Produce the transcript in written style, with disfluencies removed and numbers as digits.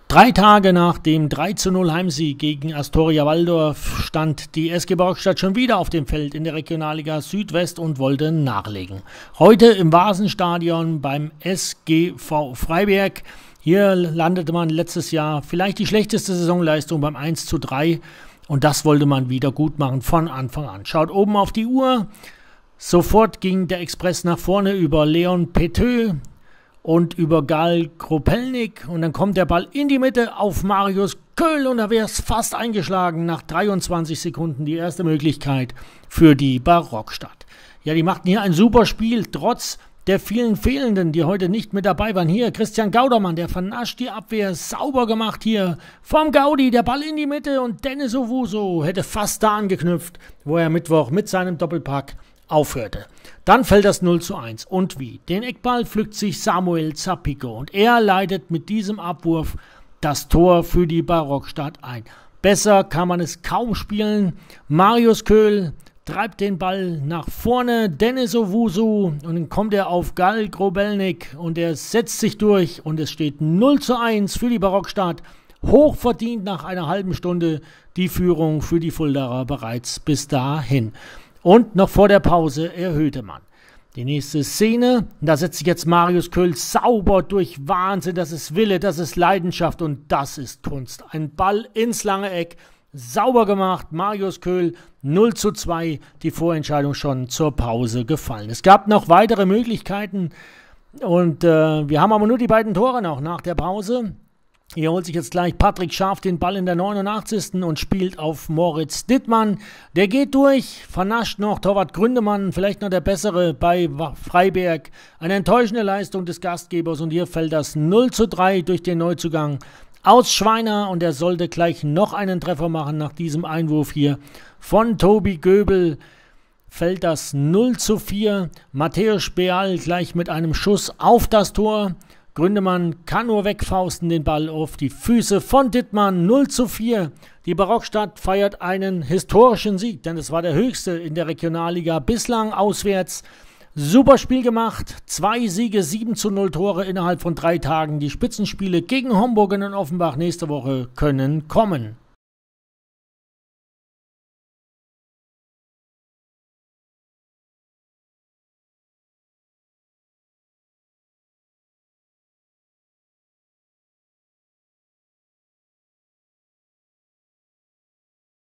3 Tage nach dem 3:0 Heimsieg gegen Astoria Waldorf stand die SG Barockstadt schon wieder auf dem Feld in der Regionalliga Südwest und wollte nachlegen. Heute im Vasenstadion beim SGV Freiberg. Hier landete man letztes Jahr vielleicht die schlechteste Saisonleistung beim 1:3 und das wollte man wieder gut machen von Anfang an. Schaut oben auf die Uhr. Sofort ging der Express nach vorne über Leon Pető und über Gal Kropelnik und dann kommt der Ball in die Mitte auf Marius Köhl und da wäre es fast eingeschlagen. Nach 23 Sekunden die erste Möglichkeit für die Barockstadt. Ja, die machten hier ein super Spiel, trotz der vielen Fehlenden, die heute nicht mit dabei waren. Hier Christian Gaudermann, der vernascht die Abwehr, sauber gemacht hier vom Gaudi, der Ball in die Mitte und Dennis Owusu hätte fast da angeknüpft, wo er Mittwoch mit seinem Doppelpack aufhörte. Dann fällt das 0:1. Und wie? Den Eckball pflückt sich Samuel Zapico und er leitet mit diesem Abwurf das Tor für die Barockstadt ein. Besser kann man es kaum spielen. Marius Köhl treibt den Ball nach vorne, Dennis Owusu und dann kommt er auf Gal Kropelnik und er setzt sich durch und es steht 0:1 für die Barockstadt. Hochverdient nach einer halben Stunde die Führung für die Fuldaer bereits bis dahin. Und noch vor der Pause erhöhte man. Die nächste Szene, da setzt sich jetzt Marius Köhl sauber durch. Wahnsinn, das ist Wille, das ist Leidenschaft und das ist Kunst. Ein Ball ins lange Eck, sauber gemacht, Marius Köhl 0:2, die Vorentscheidung schon zur Pause gefallen. Es gab noch weitere Möglichkeiten und wir haben aber nur die beiden Tore noch nach der Pause. Hier holt sich jetzt gleich Patrick Scharf den Ball in der 89. und spielt auf Moritz Dittmann. Der geht durch, vernascht noch Torwart Gründemann, vielleicht noch der bessere bei Freiberg. Eine enttäuschende Leistung des Gastgebers und hier fällt das 0:3 durch den Neuzugang aus Schweiner und er sollte gleich noch einen Treffer machen nach diesem Einwurf hier von Tobi Göbel. Fällt das 0:4. Matthäus Beal gleich mit einem Schuss auf das Tor. Gründemann kann nur wegfausten den Ball auf die Füße von Dittmann. 0:4. Die Barockstadt feiert einen historischen Sieg, denn es war der höchste in der Regionalliga bislang auswärts. Super Spiel gemacht. 2 Siege, 7:0 Tore innerhalb von 3 Tagen. Die Spitzenspiele gegen Homburg und Offenbach nächste Woche können kommen.